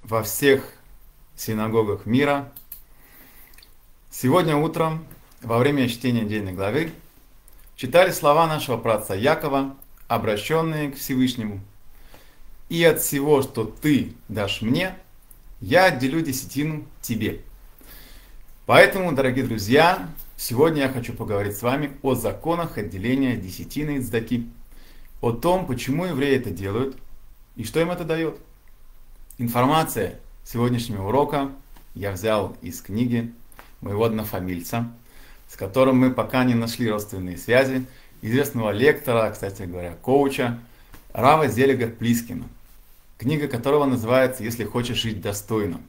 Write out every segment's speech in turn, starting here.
во всех синагогах мира. Сегодня утром, во время чтения недельной главы, читали слова нашего праотца Якова, обращенные к Всевышнему. «И от всего, что ты дашь мне, я отделю десятину тебе». Поэтому, дорогие друзья, сегодня я хочу поговорить с вами о законах отделения десятины и цдаки, о том, почему евреи это делают и что им это дает. Информация сегодняшнего урока я взял из книги моего однофамильца, с которым мы пока не нашли родственные связи, известного лектора, кстати говоря, коуча, Рава Зелега Плискина, книга которого называется «Если хочешь жить достойно».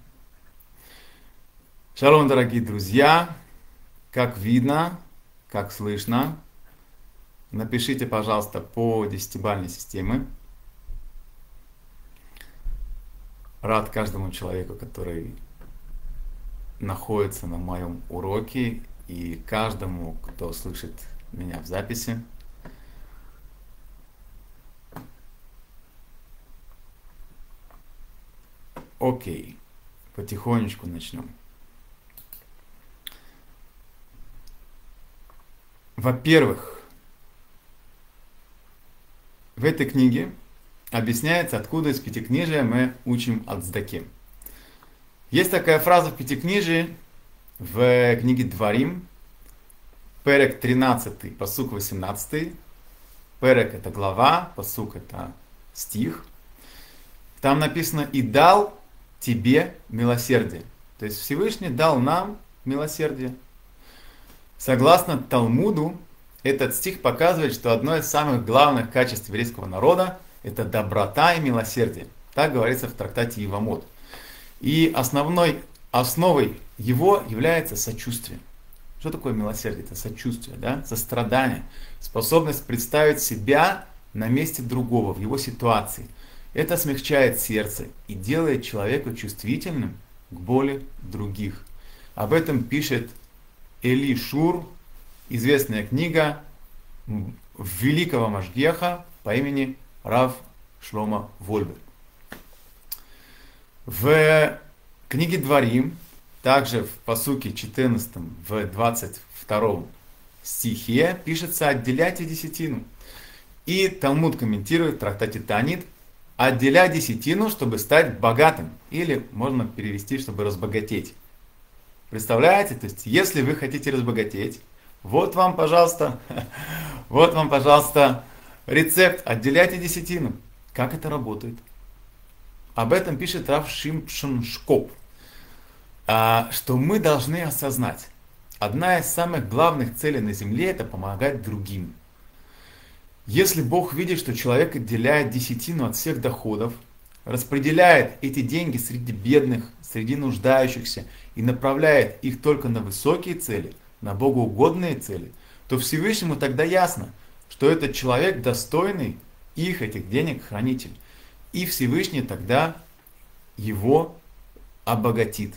Шалом, дорогие друзья! Как видно, как слышно, напишите, пожалуйста, по десятибалльной системе. Рад каждому человеку, который находится на моем уроке, и каждому, кто слышит меня в записи. Окей, потихонечку начнем. Во-первых, в этой книге объясняется, откуда из Пятикнижия мы учим от цдаки. Есть такая фраза в Пятикнижии, в книге Дворим, Перек 13, пасук 18. Перек — это глава, пасук — это стих. Там написано «И дал тебе милосердие». То есть Всевышний дал нам милосердие. Согласно Талмуду, этот стих показывает, что одно из самых главных качеств еврейского народа — это доброта и милосердие. Так говорится в трактате Ивамот. И основой его является сочувствие. Что такое милосердие? Это сочувствие, да? Сострадание, способность представить себя на месте другого, в его ситуации. Это смягчает сердце и делает человека чувствительным к боли других. Об этом пишет Эли Шур, известная книга великого Машгеха по имени Рав Шломо Вольбе. В книге Дворим, также в пасуке 14, в 22 стихе пишется «отделяйте десятину». И Талмуд комментирует в трактате Таанит «отделяй десятину, чтобы стать богатым». Или можно перевести, чтобы разбогатеть. Представляете? То есть, если вы хотите разбогатеть, вот вам, пожалуйста, рецепт «отделяйте десятину». Как это работает? Об этом пишет Рав Шимшон Шкоп, что мы должны осознать, одна из самых главных целей на земле — это помогать другим. Если Бог видит, что человек отделяет десятину от всех доходов, распределяет эти деньги среди бедных, среди нуждающихся и направляет их только на высокие цели, на богоугодные цели, то Всевышнему тогда ясно, что этот человек достойный этих денег хранитель. И Всевышний тогда его обогатит.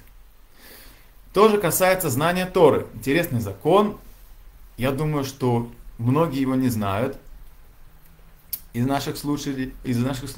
То же касается знания Торы. Интересный закон. Я думаю, что многие его не знают из наших слушателей, из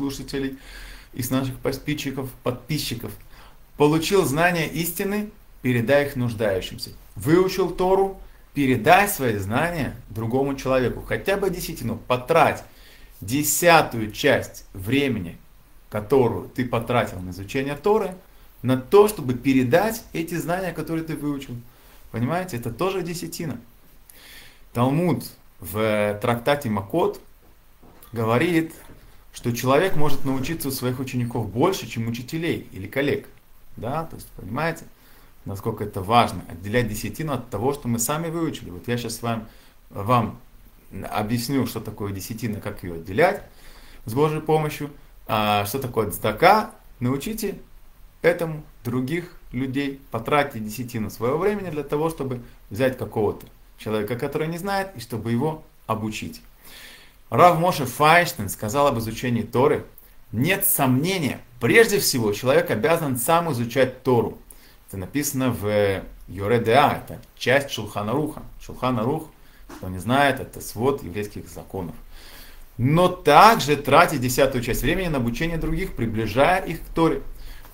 наших подписчиков. Получил знания истины, передай их нуждающимся. Выучил Тору, передай свои знания другому человеку. Хотя бы десятину. Потрать 10-ую часть времени, которую ты потратил на изучение Торы, на то, чтобы передать эти знания, которые ты выучил. Понимаете, это тоже десятина. Талмуд в трактате Макот говорит, что человек может научиться у своих учеников больше, чем учителей или коллег. Да? То есть, понимаете, насколько это важно, отделять десятину от того, что мы сами выучили. Вот я сейчас вам объясню, что такое десятина, как ее отделять с Божьей помощью. Что такое цдака, научите этому других людей, потратьте десятину своего времени для того, чтобы взять какого-то человека, который не знает, и чтобы его обучить. Рав Моше Файнштейн сказал об изучении Торы: нет сомнения, прежде всего человек обязан сам изучать Тору. Это написано в Йоре Деа, это часть Шулхан Аруха. Шулхан Арух, кто не знает, это свод еврейских законов. Но также тратить 10-ю часть времени на обучение других, приближая их к Торе.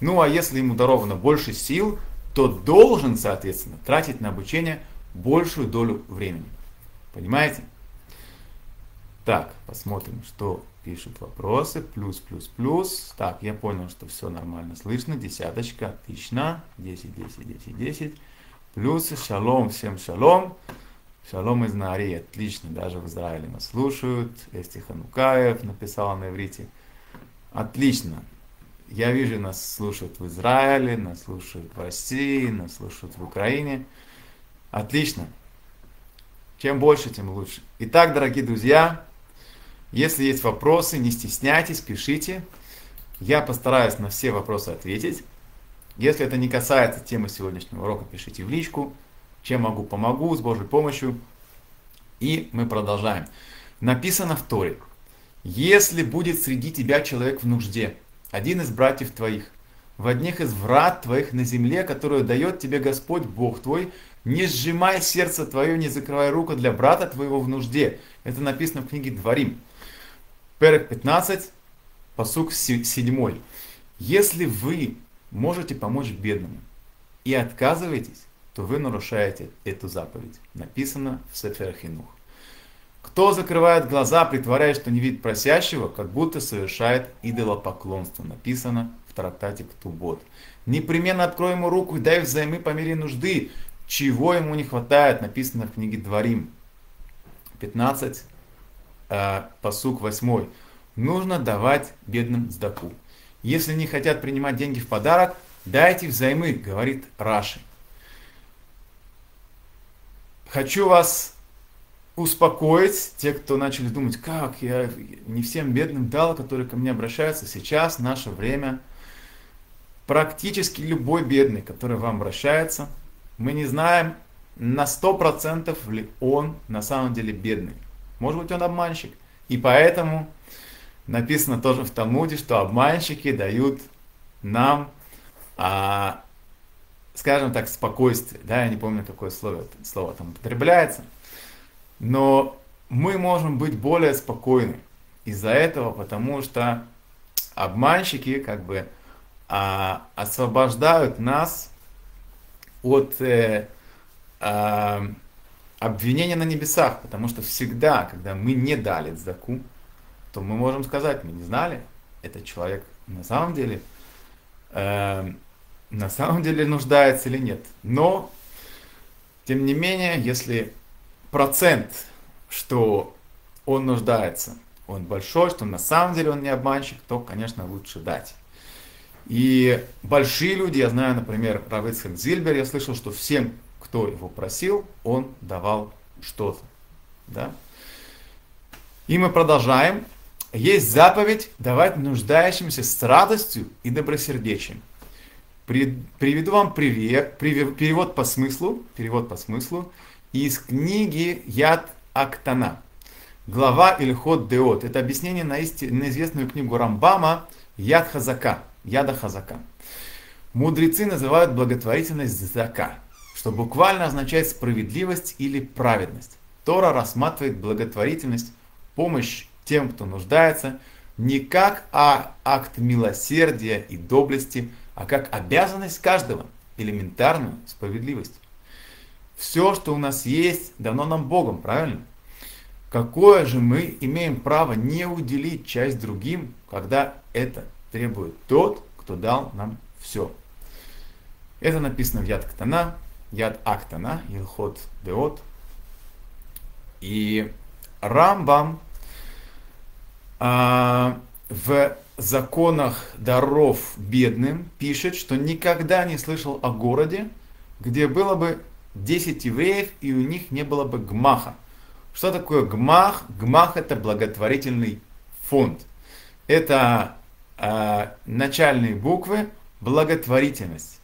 Ну а если ему даровано больше сил, то должен, соответственно, тратить на обучение большую долю времени. Понимаете? Так, посмотрим, что пишут вопросы. Плюс, плюс, плюс. Так, я понял, что все нормально слышно. Десяточка, отлично. 10, 10, 10, 10. Плюсы, шалом, всем шалом. Шалом из Наарии, отлично. Даже в Израиле нас слушают. Эсти Ханукаев написала на иврите. Отлично. Я вижу, нас слушают в Израиле, нас слушают в России, нас слушают в Украине. Отлично. Чем больше, тем лучше. Итак, дорогие друзья, если есть вопросы, не стесняйтесь, пишите. Я постараюсь на все вопросы ответить. Если это не касается темы сегодняшнего урока, пишите в личку. Чем могу, помогу, с Божьей помощью. И мы продолжаем. Написано в Торе: если будет среди тебя человек в нужде, один из братьев твоих, в одних из врат твоих на земле, которую дает тебе Господь Бог твой, не сжимай сердце твое, не закрывай руку для брата твоего в нужде. Это написано в книге Дворим. Перек 15, пасук 7. Если вы можете помочь бедному и отказываетесь, то вы нарушаете эту заповедь. Написано в Сефер Хинух. Кто закрывает глаза, притворяясь, что не видит просящего, как будто совершает идолопоклонство. Написано в трактате Ктубот. Непременно открой ему руку и дай взаймы по мере нужды, чего ему не хватает. Написано в книге Дворим 15, пасук 8. Нужно давать бедным цдаку. Если не хотят принимать деньги в подарок, дайте взаймы, говорит Раши. Хочу вас успокоить, те, кто начали думать, как я не всем бедным дал, которые ко мне обращаются. Сейчас наше время. Практически любой бедный, который вам обращается, мы не знаем на 100% ли он на самом деле бедный. Может быть, он обманщик. И поэтому написано тоже в Талмуде, что обманщики дают нам, скажем так, спокойствие. Да, я не помню, какое слово там употребляется. Но мы можем быть более спокойны из-за этого, потому что обманщики как бы освобождают нас от обвинения на небесах, потому что всегда, когда мы не дали цдаку, то мы можем сказать, мы не знали, этот человек на самом деле нуждается или нет. Но, тем не менее, если процент, что он нуждается, он большой, что на самом деле он не обманщик, то, конечно, лучше дать. И большие люди, я знаю, например, Рав Ицхак Зильбер, я слышал, что всем, кто его просил, он давал что-то. Да? И мы продолжаем. Есть заповедь давать нуждающимся с радостью и добросердечием. Приведу вам перевод по смыслу из книги Яд Актана. Глава Ильхот Деот. Это объяснение на известную книгу Рамбама Яд Хазака. Яда Хазака. Мудрецы называют благотворительность зака, что буквально означает справедливость или праведность. Тора рассматривает благотворительность, помощь тем, кто нуждается, не как акт милосердия и доблести, а как обязанность каждого, элементарную справедливость. Все, что у нас есть, дано нам Богом, правильно? Какое же мы имеем право не уделить часть другим, когда это требует тот, кто дал нам все? Это написано в Яд Актана, Илхот Деот. И Рамбам в законах даров бедным пишет, что никогда не слышал о городе, где было бы 10 евреев и у них не было бы гмаха. Что такое гмах? Гмах — это благотворительный фонд. Это начальные буквы благотворительность.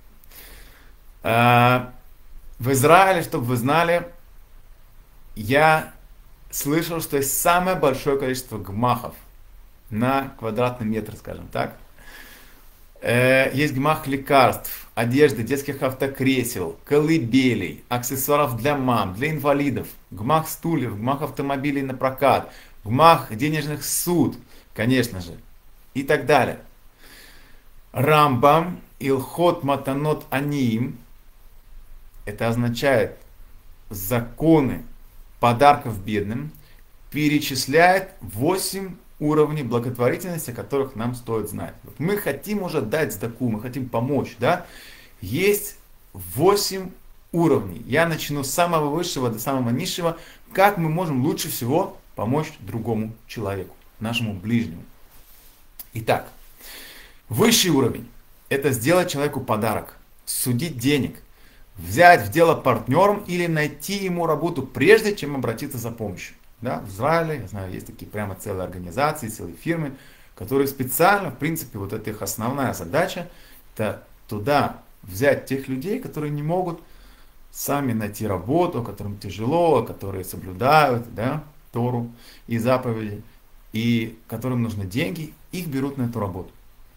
В Израиле, чтобы вы знали, я слышал, что есть самое большое количество гмахов на квадратный метр, скажем так. Есть гмах лекарств, одежды, детских автокресел, колыбелей, аксессуаров для мам, для инвалидов, гмах стульев, гмах автомобилей на прокат, гмах денежных суд, конечно же, и так далее. Рамбам Илхот Матанот Аниим, это означает законы подарков бедным, перечисляет 8 уровней благотворительности, о которых нам стоит знать. Вот мы хотим уже дать сдаку, мы хотим помочь, да? Есть 8 уровней. Я начну с самого высшего до самого низшего, как мы можем лучше всего помочь другому человеку, нашему ближнему. Итак, высший уровень – это сделать человеку подарок, судить денег, взять в дело партнером или найти ему работу, прежде чем обратиться за помощью. Да, в Израиле, я знаю, есть такие прямо целые организации, целые фирмы, которые специально, в принципе, вот это их основная задача, это туда взять тех людей, которые не могут сами найти работу, которым тяжело, которые соблюдают, да, Тору и заповеди, и которым нужны деньги, их берут на эту работу.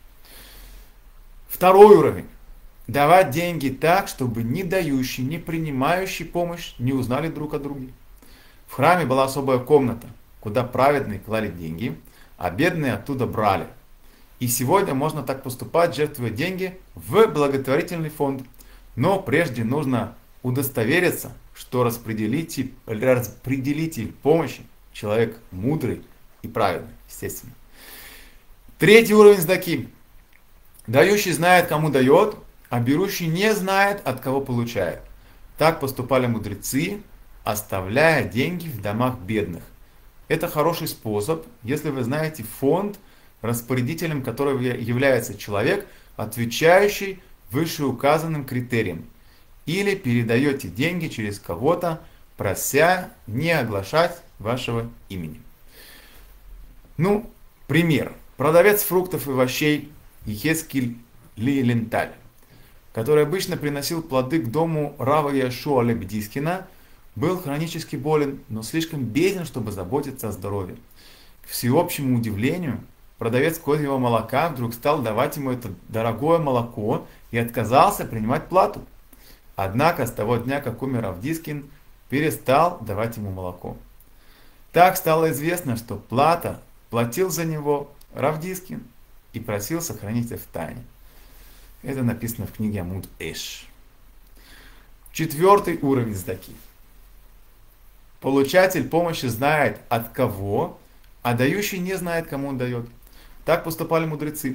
Второй уровень. Давать деньги так, чтобы ни дающий, ни принимающий помощь не узнали друг о друге. В храме была особая комната, куда праведные клали деньги, а бедные оттуда брали. И сегодня можно так поступать, жертвуя деньги в благотворительный фонд. Но прежде нужно удостовериться, что распределитель помощи человек мудрый и праведный, естественно. Третий уровень сдаки. Дающий знает, кому дает, а берущий не знает, от кого получает. Так поступали мудрецы, оставляя деньги в домах бедных. Это хороший способ, если вы знаете фонд, распорядителем которого является человек, отвечающий вышеуказанным критериям. Или передаете деньги через кого-то, прося не оглашать вашего имени. Ну, пример. Продавец фруктов и овощей Йехескель Лиленталь, который обычно приносил плоды к дому Рава Яшуа Лебедискина, был хронически болен, но слишком беден, чтобы заботиться о здоровье. К всеобщему удивлению, продавец козьего молока вдруг стал давать ему это дорогое молоко и отказался принимать плату. Однако с того дня, как умер Рав Дискин, перестал давать ему молоко. Так стало известно, что платил за него Рав Дискин и просил сохранить это в тайне. Это написано в книге Амуд Эш. Четвертый уровень сдаки. Получатель помощи знает от кого, а дающий не знает, кому он дает. Так поступали мудрецы.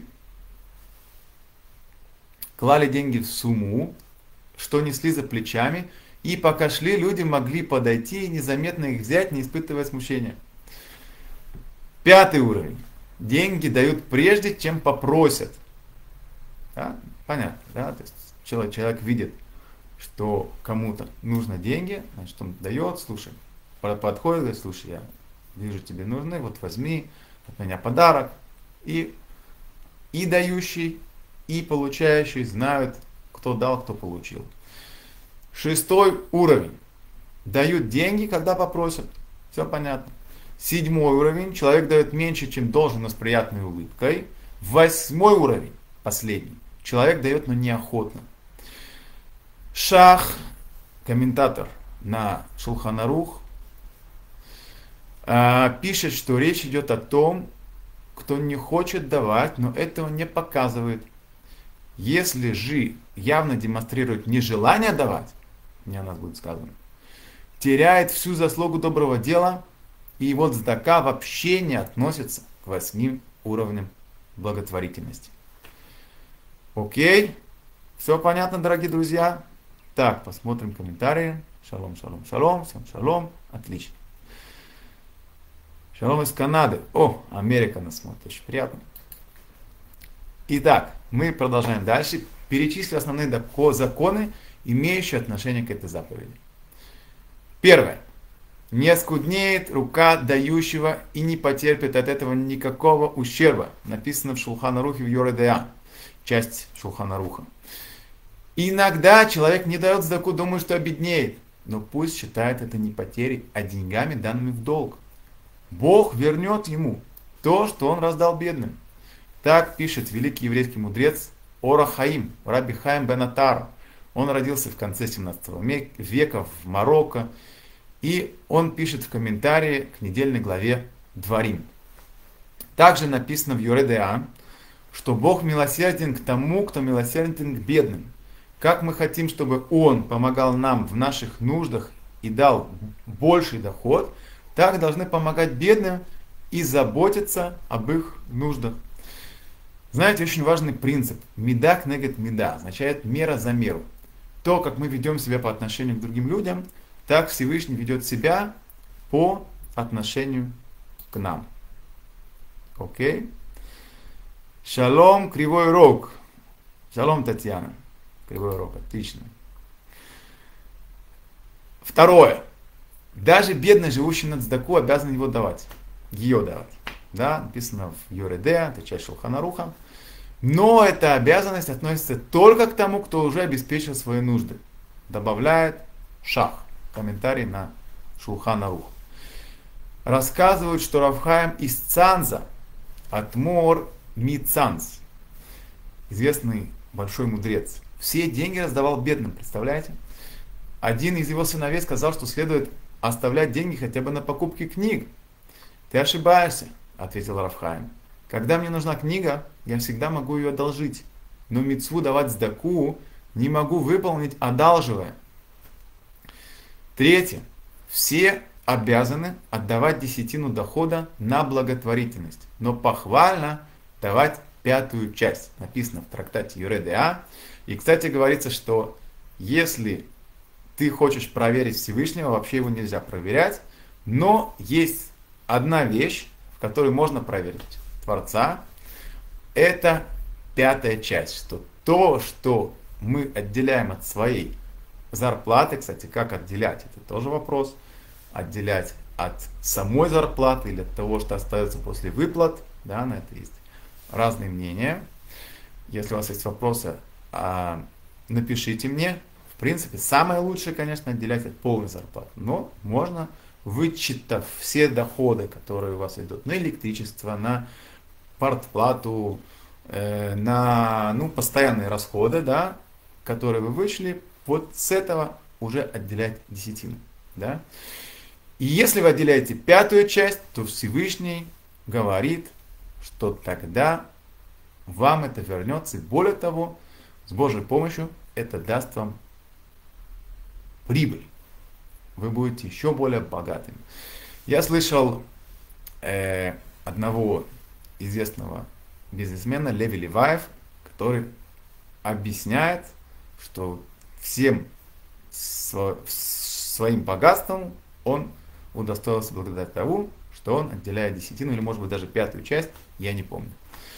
Клали деньги в сумму, что несли за плечами, и пока шли, люди могли подойти и незаметно их взять, не испытывая смущения. Пятый уровень. Деньги дают прежде, чем попросят. Да? Понятно, да? То есть человек видит, что кому-то нужны деньги, значит, он дает, слушай, подходит, говорит, слушай, я вижу, тебе нужны, вот возьми от меня подарок. И дающий, и получающий знают, кто дал, кто получил. Шестой уровень. Дают деньги, когда попросят. Все понятно. Седьмой уровень. Человек дает меньше, чем должен, но с приятной улыбкой. Восьмой уровень. Последний. Человек дает, но неохотно. Шах, комментатор на Шулхан Арух, пишет, что речь идет о том, кто не хочет давать, но этого не показывает. Если же явно демонстрирует нежелание давать, не у нас будет сказано, теряет всю заслугу доброго дела, и вот цдака вообще не относится к 8 уровням благотворительности. Окей? Все понятно, дорогие друзья? Так, посмотрим комментарии. Шалом, шалом, шалом, всем шалом. Отлично. Шалом из Канады. О, Америка нас смотрит, очень приятно. Итак, мы продолжаем дальше. Перечислю основные законы, имеющие отношение к этой заповеди. Первое. Не скуднеет рука дающего и не потерпит от этого никакого ущерба. Написано в Шулхан Арухе в Йорeh Де'ah, часть Шулхан Аруха. Иногда человек не дает цдаку, думая, что обеднеет. Но пусть считает это не потерей, а деньгами, данными в долг. Бог вернет ему то, что он раздал бедным. Так пишет великий еврейский мудрец Ора Хаим, Раби Хаим бен Атар. Он родился в конце 17 века в Марокко. И он пишет в комментарии к недельной главе Дворим. Также написано в Йорeh Де'ah, что Бог милосерден к тому, кто милосерден к бедным. Как мы хотим, чтобы Он помогал нам в наших нуждах и дал больший доход, так должны помогать бедным и заботиться об их нуждах. Знаете, очень важный принцип. Меда кнегет меда означает мера за меру. То, как мы ведем себя по отношению к другим людям, так Всевышний ведет себя по отношению к нам. Окей? Шалом, кривой рог. Шалом, Татьяна. Кривой рог, отлично. Второе. Даже бедный, живущий на цдаку, обязан его давать. Ее давать. Да, написано в Йоредеа, это часть Шулхана Аруха. Но эта обязанность относится только к тому, кто уже обеспечил свои нужды. Добавляет Шах, комментарий на Шулхан Арух. Рассказывают, что Рав Хаим из Цанза, Атмор Мицанз, известный большой мудрец, все деньги раздавал бедным, представляете? Один из его сыновей сказал, что следует оставлять деньги хотя бы на покупки книг. Ты ошибаешься, ответил Рав Хаим. Когда мне нужна книга, я всегда могу ее одолжить. Но мицву давать сдаку не могу выполнить, одалживая. Третье. Все обязаны отдавать десятину дохода на благотворительность. Но похвально давать пятую часть. Написано в трактате Юре-Деа. И, кстати, говорится, что если ты хочешь проверить Всевышнего, вообще его нельзя проверять. Но есть одна вещь, в которой можно проверить Творца. Это пятая часть. Что то, что мы отделяем от своей зарплаты, кстати, как отделять, это тоже вопрос. Отделять от самой зарплаты или от того, что остается после выплат. Да, на это есть разные мнения. Если у вас есть вопросы, напишите мне. В принципе, самое лучшее, конечно, отделять от полной зарплаты. Но можно, вычитав все доходы, которые у вас идут на электричество, на квартплату, на постоянные расходы, да, которые вы вычли, вот с этого уже отделять десятину. Да? И если вы отделяете пятую часть, то Всевышний говорит, что тогда вам это вернется. И более того, с Божьей помощью это даст вам прибыль. Вы будете еще более богатыми. Я слышал одного известного бизнесмена, Леви Леваев, который объясняет, что всем своим богатством он удостоился благодаря тому, что он отделяет десятину, или может быть даже пятую часть, я не помню.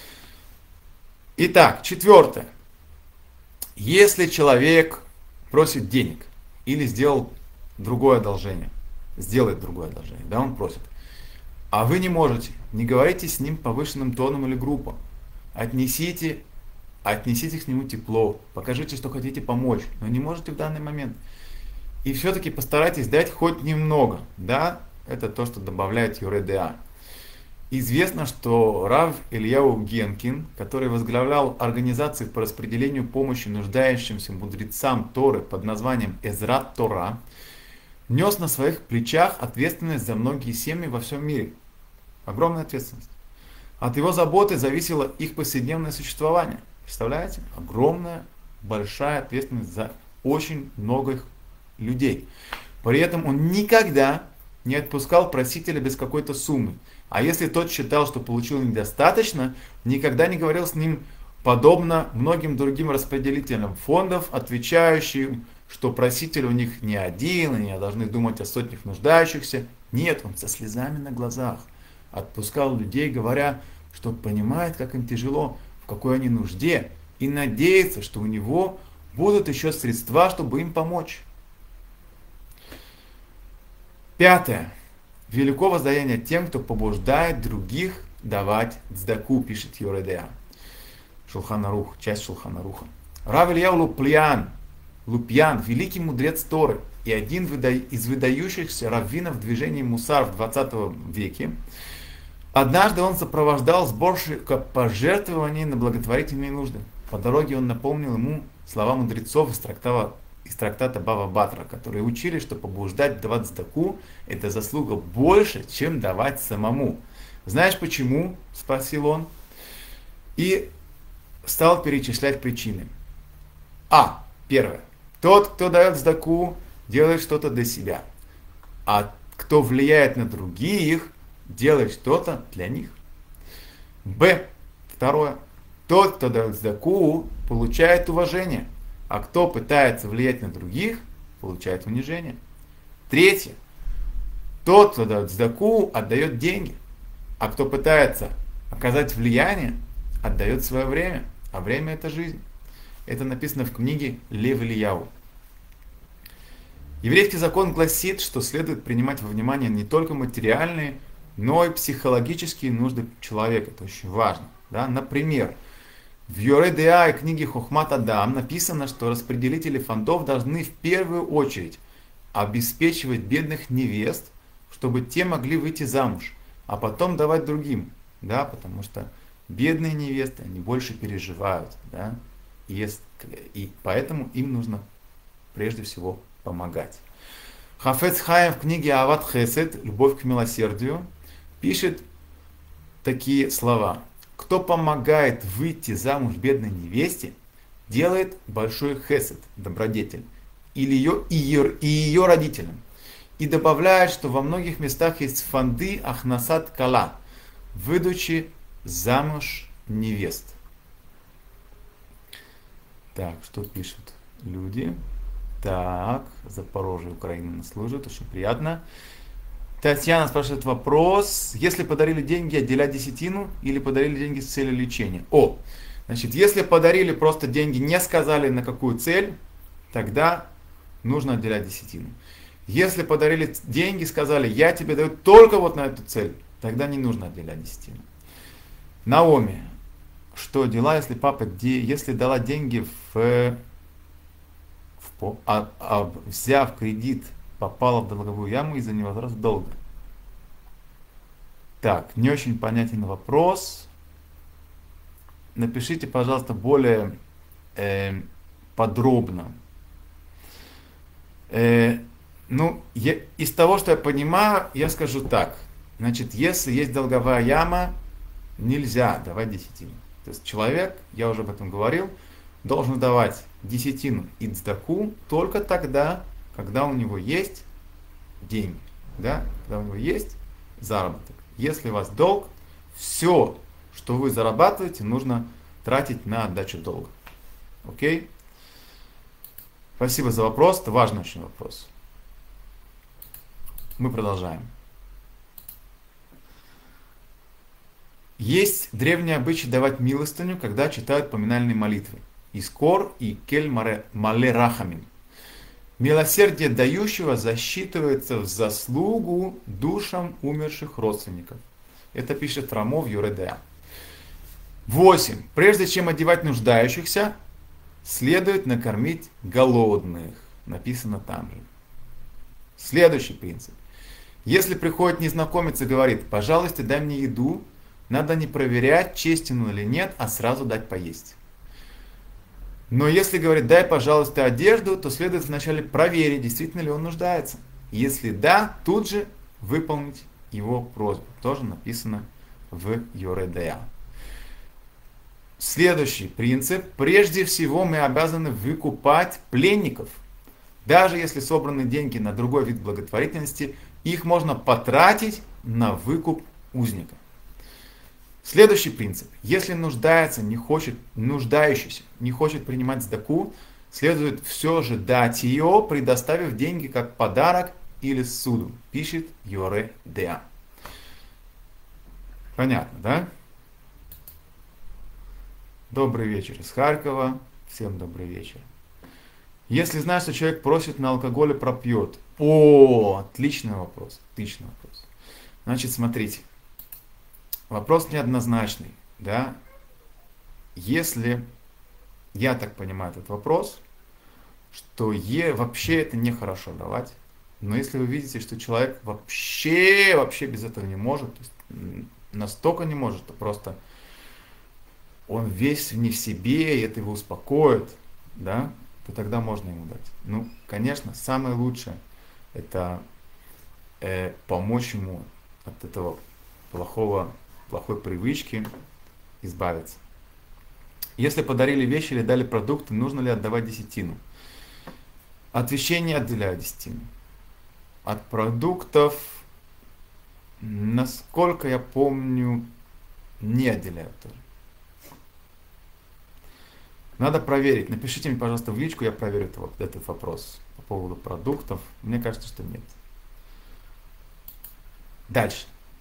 Итак, четвертое. Если человек просит денег или сделает другое одолжение, да, он просит, а вы не можете, не говорите с ним повышенным тоном или грубо, отнеситесь к нему тепло, покажите, что хотите помочь, но не можете в данный момент. И все-таки постарайтесь дать хоть немного, да, это то, что добавляет Юре-Деа. Известно, что Рав Ильяу Генкин, который возглавлял организацию по распределению помощи нуждающимся мудрецам Торы под названием Эзрат Тора, нес на своих плечах ответственность за многие семьи во всем мире. Огромная ответственность. От его заботы зависело их повседневное существование. Представляете? Огромная, большая ответственность за очень многих людей. При этом он никогда не отпускал просителя без какой-то суммы. А если тот считал, что получил недостаточно, никогда не говорил с ним подобно многим другим распределителям фондов, отвечающим, что проситель у них не один, и они должны думать о сотнях нуждающихся. Нет, он со слезами на глазах отпускал людей, говоря, что понимает, как им тяжело, в какой они нужде, и надеется, что у него будут еще средства, чтобы им помочь. Пятое. Велико воздаяние тем, кто побуждает других давать цдаку, пишет Юре-Деа. Шулхан Арух, часть Шулхан Аруха. Рав Ильяу Лупьян, великий мудрец Торы и один из выдающихся раввинов движения Мусар в 20 веке, однажды он сопровождал сборщика пожертвований на благотворительные нужды. По дороге он напомнил ему слова мудрецов из трактата Бава Батра, которые учили, что побуждать давать цдаку – это заслуга больше, чем давать самому. Знаешь почему? – спросил он. И стал перечислять причины. Первое. Тот, кто дает сдаку, делает что-то для себя. А кто влияет на других, делает что-то для них. Б. Второе. Тот, кто дает сдаку, получает уважение. А кто пытается влиять на других, получает унижение. Третье. Тот, кто дает сдаку, отдает деньги. А кто пытается оказать влияние, отдает свое время. А время — это жизнь. Это написано в книге Лев Ильяу. Еврейский закон гласит, что следует принимать во внимание не только материальные, но и психологические нужды человека. Это очень важно. Да? Например, в Йоре Деа и книге Хохмат Адам написано, что распределители фондов должны в первую очередь обеспечивать бедных невест, чтобы те могли выйти замуж, а потом давать другим. Да? Потому что бедные невесты, они больше переживают. Да? И поэтому им нужно прежде всего помогать. Хафец Хаим в книге Ават Хесед, «Любовь к милосердию», пишет такие слова. Кто помогает выйти замуж бедной невесте, делает большой хесед, добродетель, или ее родителям. И добавляет, что во многих местах есть фонды ахнасат кала, выдачи замуж невест. Так, что пишут люди? Так, Запорожье, Украина нас служит, очень приятно. Татьяна спрашивает вопрос. Если подарили деньги, отделять десятину или подарили деньги с целью лечения? Значит, если подарили просто деньги, не сказали на какую цель, тогда нужно отделять десятину. Если подарили деньги, сказали, я тебе даю только вот на эту цель, тогда не нужно отделять десятину. Наоми. Что дела, если папа, если дала деньги взяв кредит, попала в долговую яму из-за невозврата долга? Так, не очень понятен вопрос. Напишите, пожалуйста, более подробно. Из того, что я понимаю, я скажу так. Значит, если есть долговая яма, нельзя давать десятину. То есть человек, я уже об этом говорил, должен давать десятину и цдаку только тогда, когда у него есть деньги, да? Когда у него есть заработок. Если у вас долг, все, что вы зарабатываете, нужно тратить на отдачу долга. Окей? Спасибо за вопрос, это важный очень вопрос. Мы продолжаем. Есть древний обычай давать милостыню, когда читают поминальные молитвы. Искор и Кель Мале Рахамин. Милосердие дающего засчитывается в заслугу душам умерших родственников. Это пишет Рамо в Йоре Деа. 8. Прежде чем одевать нуждающихся, следует накормить голодных. Написано там же. Следующий принцип. Если приходит незнакомец и говорит, пожалуйста, дай мне еду, надо не проверять, честен он или нет, а сразу дать поесть. Но если говорит, дай, пожалуйста, одежду, то следует вначале проверить, действительно ли он нуждается. Если да, тут же выполнить его просьбу. Тоже написано в Йоре Деа. Следующий принцип. Прежде всего мы обязаны выкупать пленников. Даже если собраны деньги на другой вид благотворительности, их можно потратить на выкуп узника. Следующий принцип. Если нуждающийся не хочет принимать цдаку, следует все же дать ее, предоставив деньги как подарок или суду, пишет Йоре Деа. Понятно, да? Добрый вечер из Харькова. Всем добрый вечер. Если знаешь, что человек просит на алкоголь и пропьет. Отличный вопрос. Отличный вопрос. Значит, смотрите. Вопрос неоднозначный, да? Если, я так понимаю этот вопрос, что вообще это нехорошо давать, но если вы видите, что человек вообще без этого не может, то есть настолько не может, что просто он весь не в себе, и это его успокоит, да, то тогда можно ему дать. Конечно, самое лучшее это помочь ему от этого плохой привычки избавиться. Если подарили вещи или дали продукты, нужно ли отдавать десятину? От вещей не отделяю десятину. От продуктов, насколько я помню, не отделяю тоже. Надо проверить. Напишите мне, пожалуйста, в личку, я проверю этот вопрос по поводу продуктов. Мне кажется, что нет. Дальше.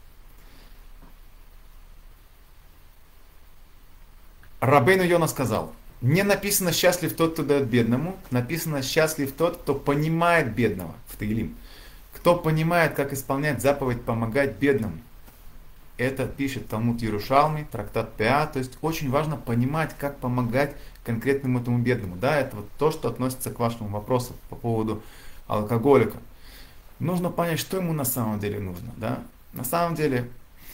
Рабейну Йона сказал: не написано «счастлив тот, кто дает бедному», написано «счастлив тот, кто понимает бедного» в Таилим. Кто понимает, как исполнять заповедь «помогать бедному». Это пишет Талмуд Иерушалми, трактат Пеа. То есть очень важно понимать, как помогать конкретному этому бедному. Да, это вот то, что относится к вашему вопросу по поводу алкоголика. Нужно понять, что ему на самом деле нужно. Да? На самом деле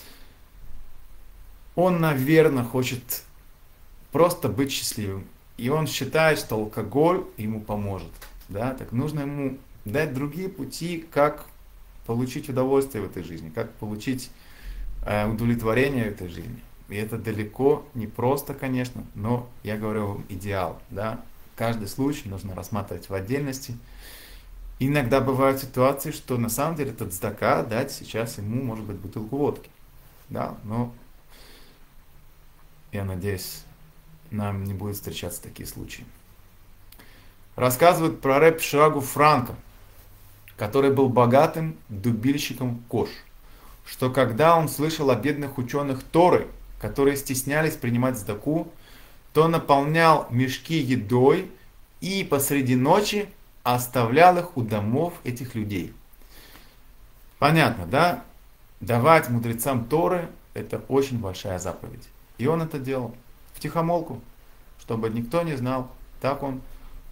он, наверное, хочет просто быть счастливым. И он считает, что алкоголь ему поможет. Да? Так нужно ему дать другие пути, как получить удовольствие в этой жизни, как получить удовлетворение в этой жизни. И это далеко не просто, конечно, но я говорю вам идеал. Да? Каждый случай нужно рассматривать в отдельности. Иногда бывают ситуации, что на самом деле этот цдака дать сейчас ему, может быть, бутылку водки. Да? Но я надеюсь, нам не будет встречаться такие случаи. Рассказывают про рэб Шрагу Франка, который был богатым дубильщиком кож, что когда он слышал о бедных ученых Торы, которые стеснялись принимать цдаку, то наполнял мешки едой и посреди ночи оставлял их у домов этих людей. Понятно, да? Давать мудрецам Торы – это очень большая заповедь. И он это делал втихомолку, чтобы никто не знал. Так он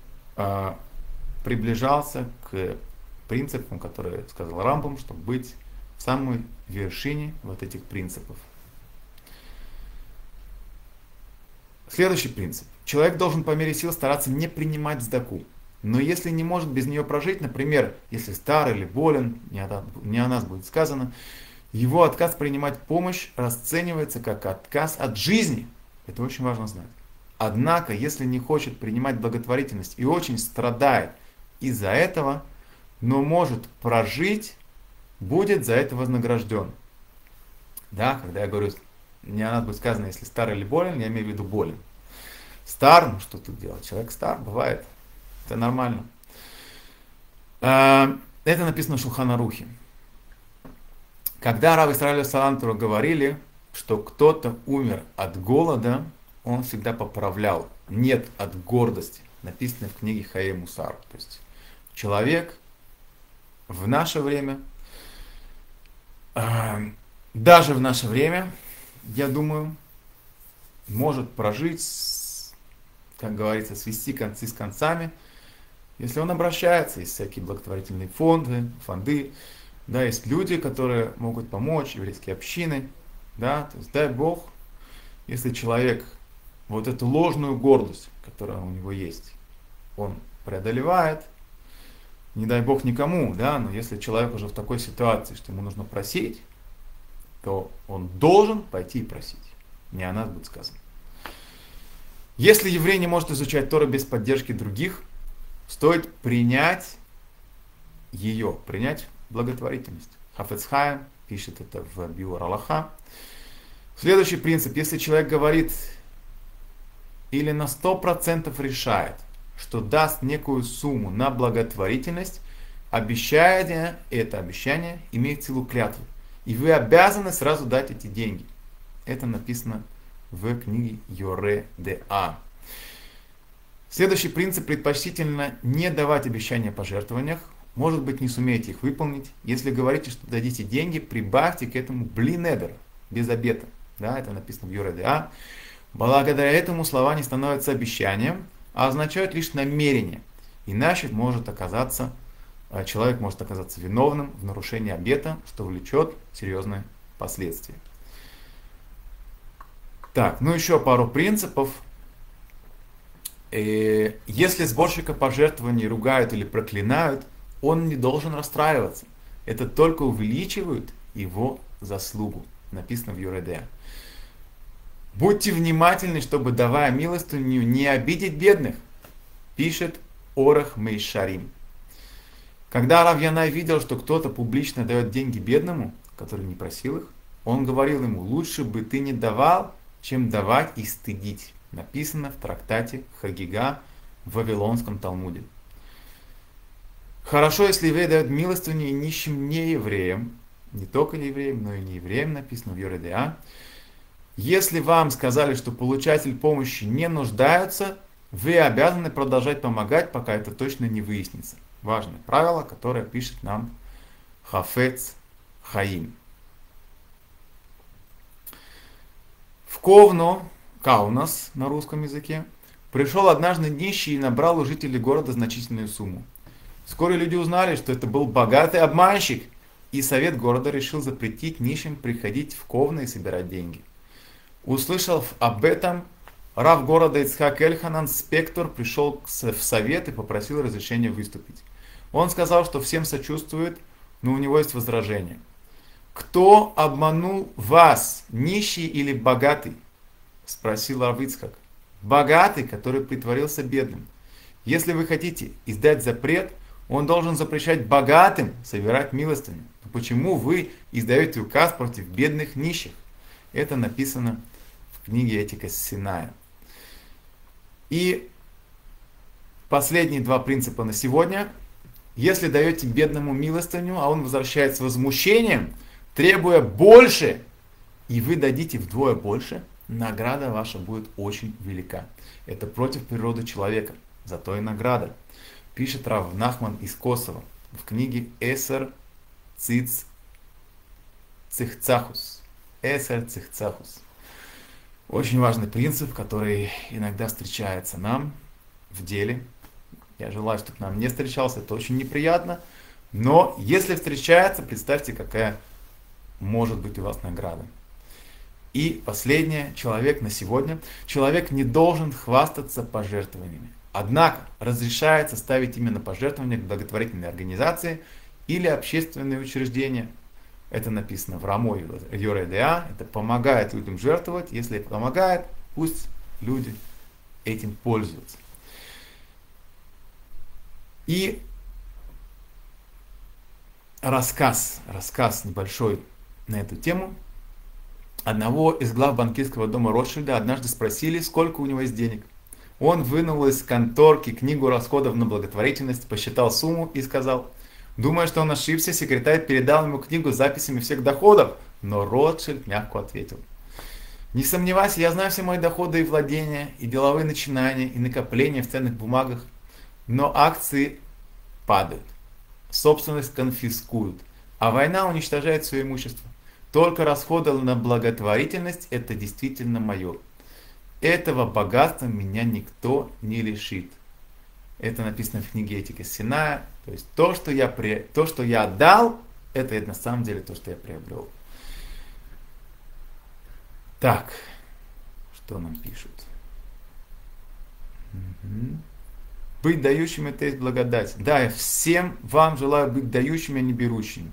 приближался к принципам, которые сказал Рамбам, чтобы быть в самой вершине вот этих принципов. Следующий принцип. Человек должен по мере сил стараться не принимать цдаку. Но если не может без нее прожить, например, если стар или болен, не о нас будет сказано, его отказ принимать помощь расценивается как отказ от жизни. Это очень важно знать. Однако, если не хочет принимать благотворительность и очень страдает из-за этого, но может прожить, будет за это вознагражден. Да, когда я говорю, не о нас будет сказано, если стар или болен, я имею в виду болен. Стар, ну что тут делать? Человек стар, бывает. Это нормально. Это написано в Шулхан Арухе. Когда рав Исраэль Салантуру говорили, что кто-то умер от голода, он всегда поправлял. Нет от гордости. Написано в книге Хаей Мусар. То есть человек в наше время, даже в наше время, я думаю, может прожить, как говорится, свести концы с концами, если он обращается, есть всякие благотворительные фонды, да, есть люди, которые могут помочь, еврейские общины, да, то есть дай Бог, если человек вот эту ложную гордость, которая у него есть, он преодолевает, не дай Бог никому, да, но если человек уже в такой ситуации, что ему нужно просить, то он должен пойти и просить. Не о нас будет сказано. Если еврей не может изучать Тору без поддержки других, стоит принять ее, принять благотворительность. Хафец Хаим пишет это в Биур Аллаха. Следующий принцип. Если человек говорит или на 100% решает, что даст некую сумму на благотворительность, это обещание имеет силу клятвы. И вы обязаны сразу дать эти деньги. Это написано в книге Йоре де А. Следующий принцип. Предпочтительно не давать обещания о пожертвованиях. Может быть, не сумеете их выполнить. Если говорите, что дадите деньги, прибавьте к этому блинедер, без обета. Да, это написано в Йоре де А. Благодаря этому слова не становятся обещанием, а означают лишь намерение. Иначе человек может оказаться виновным в нарушении обета, что влечет серьезные последствия. Так, ну еще пару принципов. Если сборщика пожертвований ругают или проклинают, он не должен расстраиваться. Это только увеличивает его заслугу. Написано в Йоре де А. Будьте внимательны, чтобы, давая милостыню, не обидеть бедных, пишет Орах Мейшарим. Когда Рав Янай видел, что кто-то публично дает деньги бедному, который не просил их, он говорил ему: лучше бы ты не давал, чем давать и стыдить. Написано в трактате Хагига в Вавилонском Талмуде. Хорошо, если еврей дает милостыню и нищим не евреям, не только евреям, но и не евреям, написано в Йоре-Деа. Если вам сказали, что получатель помощи не нуждается, вы обязаны продолжать помогать, пока это точно не выяснится. Важное правило, которое пишет нам Хафец Хаим. В Ковно, Каунас на русском языке, пришел однажды нищий и набрал у жителей города значительную сумму. Вскоре люди узнали, что это был богатый обманщик, и совет города решил запретить нищим приходить в Ковно и собирать деньги. Услышав об этом, рав города Ицхак Эльханан, спектр, пришел в совет и попросил разрешения выступить. Он сказал, что всем сочувствует, но у него есть возражение. «Кто обманул вас, нищий или богатый?» — спросил рав Ицхак. «Богатый, который притворился бедным. Если вы хотите издать запрет, он должен запрещать богатым собирать милостыню. Но почему вы издаете указ против бедных нищих?» Это написано в книге «Этика Синая». И последние два принципа на сегодня. Если даете бедному милостыню, а он возвращает с возмущением, требуя больше, и вы дадите вдвое больше, награда ваша будет очень велика. Это против природы человека, зато и награда. Пишет рав Нахман из Косово в книге «Эсер Циц Цихцахус». «Эсер Цихцахус». Очень важный принцип, который иногда встречается нам в деле. Я желаю, чтобы нам не встречался, это очень неприятно. Но если встречается, представьте, какая может быть у вас награда. И последнее, человек на сегодня. Человек не должен хвастаться пожертвованиями. Однако разрешается ставить именно пожертвования к благотворительной организации или общественные учреждения. Это написано в Рамо Йоре-Деа. Это помогает людям жертвовать. Если это помогает, пусть люди этим пользуются. И рассказ небольшой на эту тему. Одного из глав банкирского дома Ротшильда однажды спросили, сколько у него есть денег. Он вынул из конторки книгу расходов на благотворительность, посчитал сумму и сказал: думая, что он ошибся, секретарь передал ему книгу с записями всех доходов, но Ротшильд мягко ответил: не сомневайся, я знаю все мои доходы и владения, и деловые начинания, и накопления в ценных бумагах, но акции падают, собственность конфискуют, а война уничтожает все имущество. Только расходы на благотворительность – это действительно мое. Этого богатства меня никто не лишит. Это написано в книге «Этика Синая». То есть то, что я отдал, это на самом деле то, что я приобрел. Так, что нам пишут? Быть дающим — это есть благодать. Да, я всем вам желаю быть дающими, а не берущими.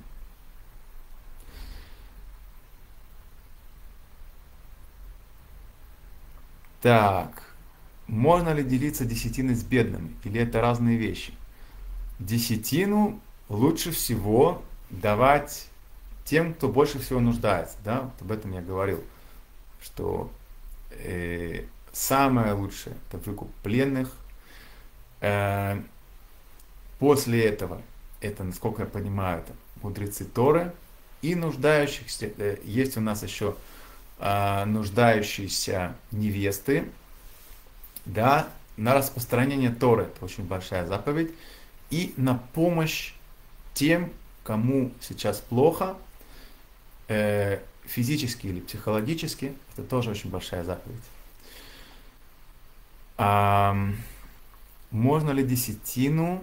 Так, можно ли делиться десятиной с бедными? Или это разные вещи? Десятину лучше всего давать тем, кто больше всего нуждается. Да? Вот об этом я говорил, что самое лучшее — это выкуп пленных. После этого, это, насколько я понимаю, это мудрецы Торы и нуждающихся. Есть у нас еще нуждающиеся невесты, да, на распространение Торы, это очень большая заповедь, и на помощь тем, кому сейчас плохо, физически или психологически, это тоже очень большая заповедь. Можно ли десятину,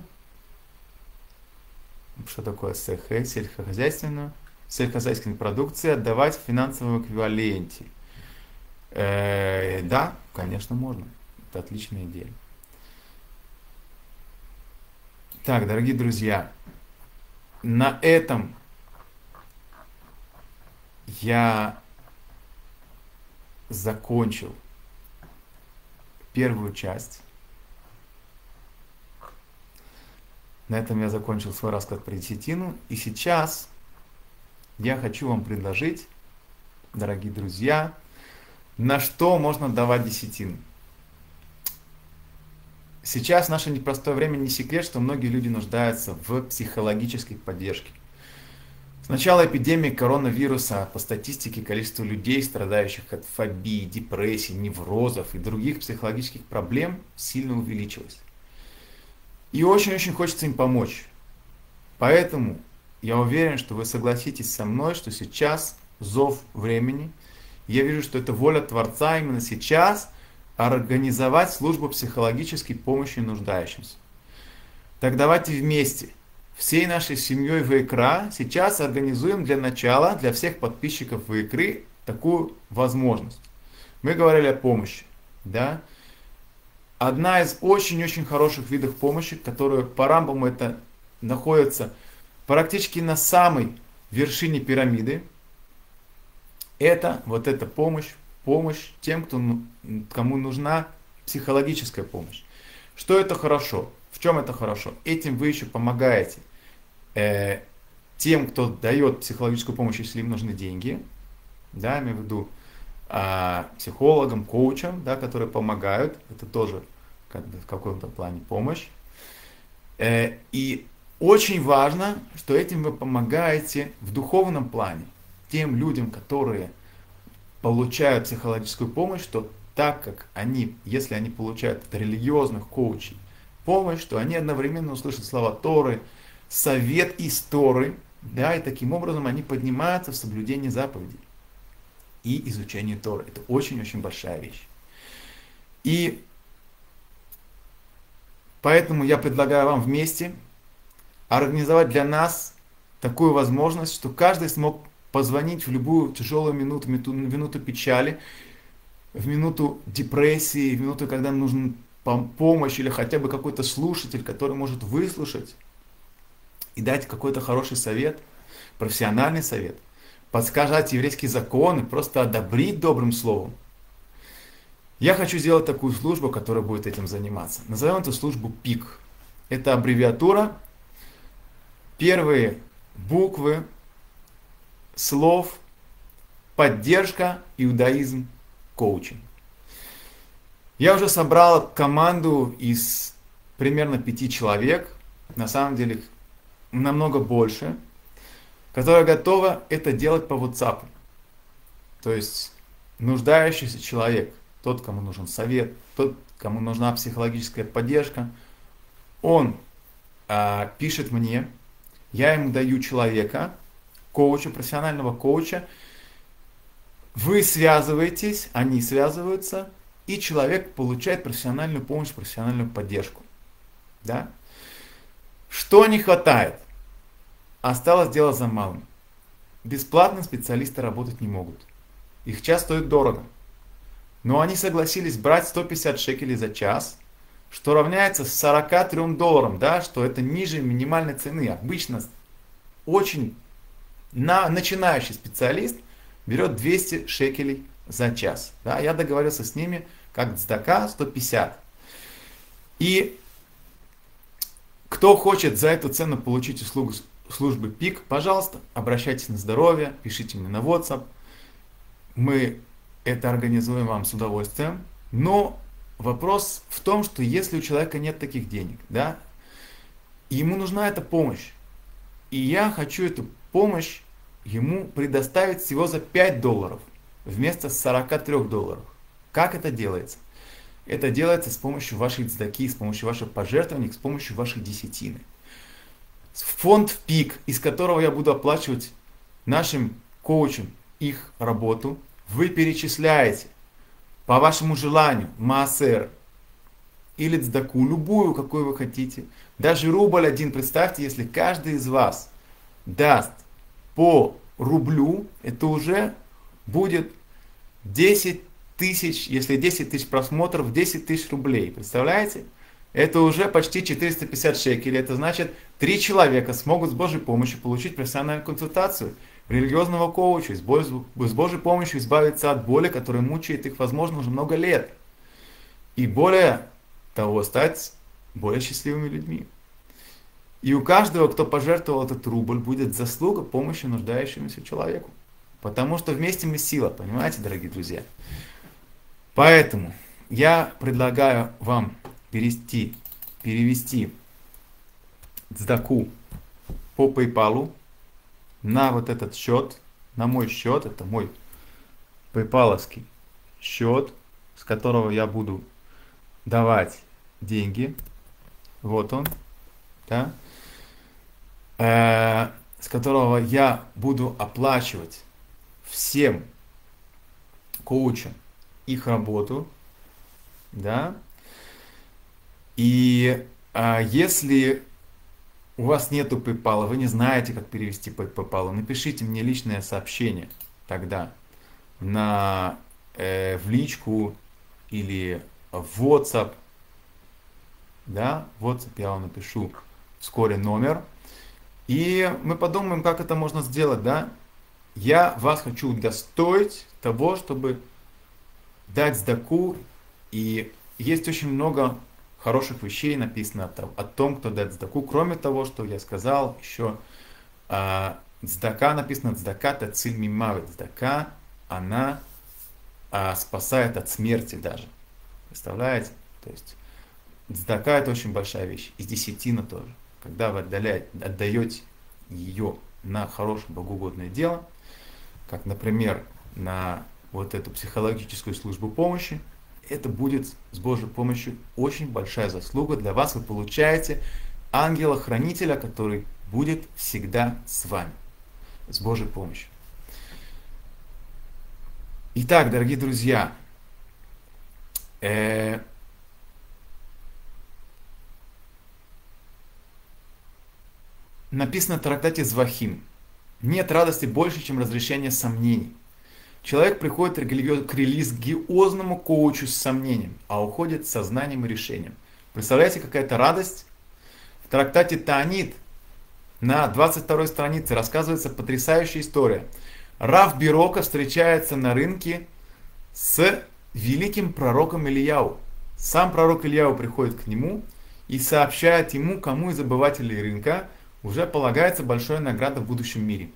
что такое СХ, сельскохозяйственной продукции, отдавать в финансовом эквиваленте? Да, конечно, можно. Это отличная идея. Так, дорогие друзья, на этом я закончил первую часть. На этом я закончил свой рассказ про десятину. И сейчас я хочу вам предложить, дорогие друзья, на что можно давать десятину. Сейчас в наше непростое время не секрет, что многие люди нуждаются в психологической поддержке. С начала эпидемии коронавируса по статистике количество людей, страдающих от фобий, депрессий, неврозов и других психологических проблем, сильно увеличилось. И очень-очень хочется им помочь. Поэтому я уверен, что вы согласитесь со мной, что сейчас зов времени. Я вижу, что это воля Творца именно сейчас организовать службу психологической помощи нуждающимся. Так давайте вместе, всей нашей семьей ВИКРА, сейчас организуем для начала, для всех подписчиков ВИКРы, такую возможность. Мы говорили о помощи. Да? Одна из очень-очень хороших видов помощи, которая по Рамбаму это находится практически на самой вершине пирамиды, это вот эта помощь тем, кому нужна психологическая помощь. Что это хорошо? В чем это хорошо? Этим вы еще помогаете тем, кто дает психологическую помощь, если им нужны деньги, да, имею в виду психологам, коучам, да, которые помогают, это тоже как бы в каком-то плане помощь. И очень важно, что этим вы помогаете в духовном плане тем людям, которые получают психологическую помощь, что так как они, если они получают от религиозных коучей помощь, то они одновременно услышат слова Торы, совет из Торы, да, и таким образом они поднимаются в соблюдении заповедей и изучение Торы. Это очень-очень большая вещь. И поэтому я предлагаю вам вместе организовать для нас такую возможность, что каждый смог позвонить в любую тяжелую минуту печали, в минуту депрессии, в минуту, когда нужна помощь или хотя бы какой-то слушатель, который может выслушать и дать какой-то хороший совет, профессиональный совет, подсказать еврейские законы, просто одобрить добрым словом. Я хочу сделать такую службу, которая будет этим заниматься. Назовем эту службу ПИК. Это аббревиатура, первые буквы слов поддержка, иудаизм, коучинг. Я уже собрал команду из примерно 5 человек, на самом деле намного больше, которая готова это делать по WhatsApp. То есть нуждающийся человек, тот, кому нужен совет, тот, кому нужна психологическая поддержка, он пишет мне, я ему даю человека, коуча, профессионального коуча, вы связываетесь, они связываются, и человек получает профессиональную помощь, профессиональную поддержку. Да? Что не хватает? Осталось дело за малым. Бесплатно специалисты работать не могут. Их час стоит дорого. Но они согласились брать 150 шекелей за час, что равняется $43, да, что это ниже минимальной цены. Обычно очень начинающий специалист берет 200 шекелей за час. Да? Я договорился с ними, как цдака, 150. И кто хочет за эту цену получить услугу службы ПИК, пожалуйста, обращайтесь на здоровье, пишите мне на WhatsApp. Мы это организуем вам с удовольствием. Но вопрос в том, что если у человека нет таких денег, да, ему нужна эта помощь. И я хочу эту помощь ему предоставить всего за $5 вместо $43. Как это делается? Это делается с помощью вашей цдаки, с помощью ваших пожертвований, с помощью вашей десятины. Фонд ПИК, из которого я буду оплачивать нашим коучам их работу, вы перечисляете по вашему желанию маасер или цдаку, любую, какую вы хотите. Даже рубль один, представьте, если каждый из вас даст по рублю, это уже будет 10 тысяч, если 10 тысяч просмотров, 10 тысяч рублей. Представляете? Это уже почти 450 шекелей. Это значит, 3 человека смогут с Божьей помощью получить профессиональную консультацию. религиозного коуча, с Божьей помощью избавиться от боли, которая мучает их, возможно, уже много лет. И более того, стать более счастливыми людьми. И у каждого, кто пожертвовал этот рубль, будет заслуга помощи нуждающемуся человеку. Потому что вместе мы сила, понимаете, дорогие друзья? Поэтому я предлагаю вам перевести цдаку по PayPal на вот этот счет, на мой счет, это мой PayPal-овский счет, с которого я буду давать деньги. Вот он, да, с которого я буду оплачивать всем коучам их работу, да. И если у вас нету PayPal, вы не знаете, как перевести по PayPal, напишите мне личное сообщение тогда в личку или в WhatsApp, да, в WhatsApp я вам напишу вскоре номер, и мы подумаем, как это можно сделать, да. Я вас хочу удостоить того, чтобы дать цдаку, и есть очень много хороших вещей написано о том, кто дает цдаку. Кроме того, что я сказал, еще цдака написано, цдака тациль мимавет, цдака, она спасает от смерти даже. Представляете? То есть цдака это очень большая вещь, и десятина тоже. Когда вы отдаете ее на хорошее богоугодное дело, как, например, на вот эту психологическую службу помощи, это будет с Божьей помощью очень большая заслуга для вас. Вы получаете ангела-хранителя, который будет всегда с вами, с Божьей помощью. Итак, дорогие друзья, написано в трактате Звахим: нет радости больше, чем разрешение сомнений. Человек приходит к религиозному коучу с сомнением, а уходит с сознанием и решением. Представляете, какая-то радость? В трактате Таанит на 22 странице рассказывается потрясающая история. Рав Бирока встречается на рынке с великим пророком Ильяу. Сам пророк Ильяу приходит к нему и сообщает ему, кому из обывателей рынка уже полагается большая награда в будущем мире.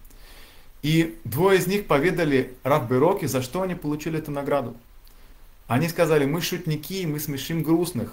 И двое из них поведали Рав Бироке, за что они получили эту награду. Они сказали: мы шутники, мы смешим грустных.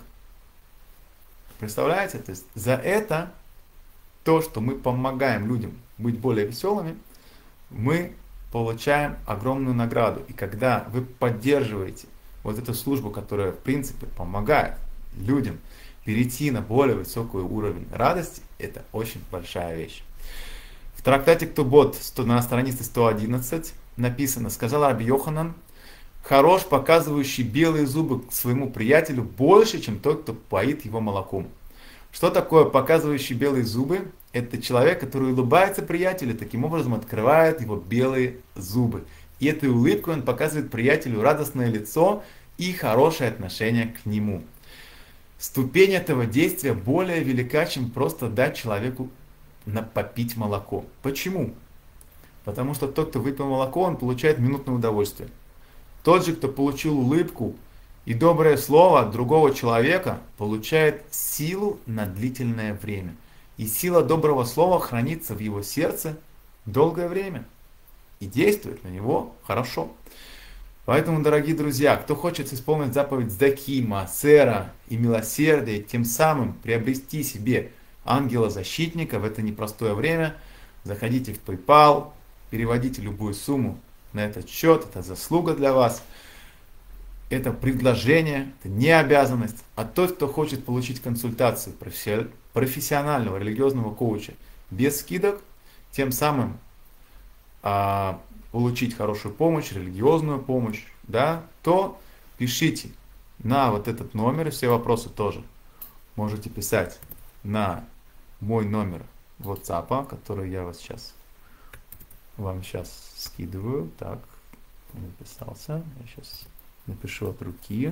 Представляете? То есть за это, то, что мы помогаем людям быть более веселыми, мы получаем огромную награду. И когда вы поддерживаете вот эту службу, которая в принципе помогает людям перейти на более высокий уровень радости, это очень большая вещь. В трактате Ктубот на странице 111 написано: сказал Раби Йоханан: хорош показывающий белые зубы к своему приятелю больше, чем тот, кто поит его молоком. Что такое показывающий белые зубы? Это человек, который улыбается приятелю, таким образом открывает его белые зубы. И этой улыбкой он показывает приятелю радостное лицо и хорошее отношение к нему. Ступень этого действия более велика, чем просто дать человеку попить молоко. Почему? Потому что тот, кто выпил молоко, он получает минутное удовольствие. Тот же, кто получил улыбку и доброе слово от другого человека, получает силу на длительное время. И сила доброго слова хранится в его сердце долгое время и действует на него хорошо. Поэтому, дорогие друзья, кто хочет исполнить заповедь цдаки, маасера и милосердия, тем самым приобрести себе ангела-защитника в это непростое время, заходите в PayPal, переводите любую сумму на этот счет, это заслуга для вас, это предложение, это не обязанность. А тот, кто хочет получить консультацию профессионального религиозного коуча без скидок, тем самым получить хорошую помощь, религиозную помощь, да, то пишите на вот этот номер, и все вопросы тоже можете писать на мой номер WhatsApp, который я вам сейчас скидываю. Так, написался. Я сейчас напишу от руки.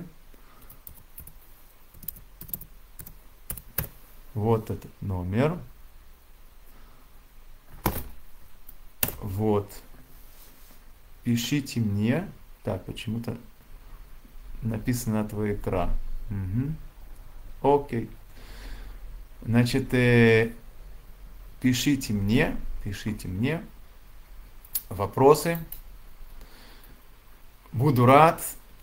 Вот этот номер. Вот. Пишите мне. Так, почему-то написано на твой экран. Угу. Окей. Значит, пишите мне вопросы. Буду рад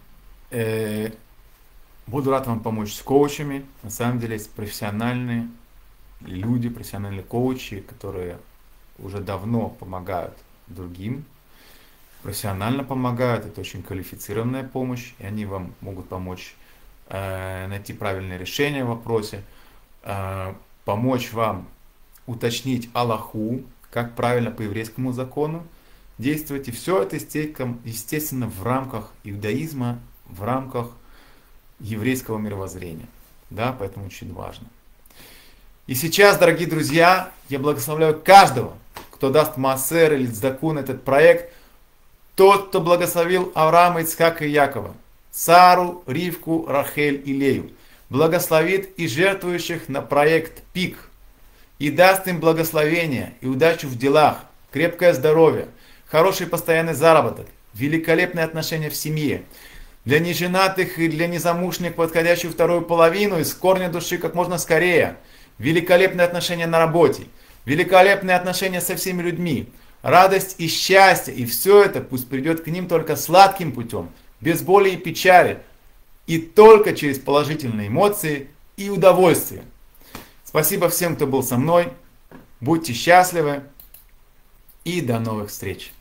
вам помочь с коучами. На самом деле есть профессиональные люди, профессиональные коучи, которые уже давно помогают другим, профессионально помогают. Это очень квалифицированная помощь, и они вам могут помочь найти правильное решение в вопросе, помочь вам уточнить Аллаху, как правильно по еврейскому закону действовать. И все это, естественно, в рамках иудаизма, в рамках еврейского мировоззрения. Да, поэтому очень важно. И сейчас, дорогие друзья, я благословляю каждого, кто даст маасер или цдаку на этот проект. Тот, кто благословил Авраама, Ицхака и Якова, Сару, Ривку, Рахель и Лею, благословит и жертвующих на проект ПИК, и даст им благословение и удачу в делах, крепкое здоровье, хороший постоянный заработок, великолепные отношения в семье, для неженатых и для незамужних подходящую вторую половину из корня души как можно скорее, великолепные отношения на работе, великолепные отношения со всеми людьми, радость и счастье, и все это пусть придет к ним только сладким путем, без боли и печали, и только через положительные эмоции и удовольствие. Спасибо всем, кто был со мной, будьте счастливы, и до новых встреч!